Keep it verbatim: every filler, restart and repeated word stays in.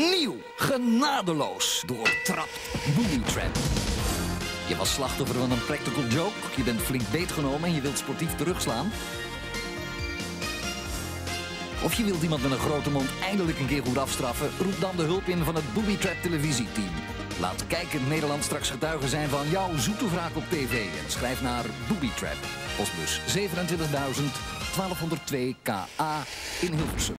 Nieuw, genadeloos, doortrapt Boobytrap. Je was slachtoffer van een practical joke, je bent flink beetgenomen en je wilt sportief terugslaan. Of je wilt iemand met een grote mond eindelijk een keer goed afstraffen, roep dan de hulp in van het Boobytrap televisieteam. Laat kijkend Nederland straks getuige zijn van jouw zoete wraak op tv en schrijf naar Boobytrap. Postbus zevenentwintigduizend tweehonderdtwee K A in Hilversum.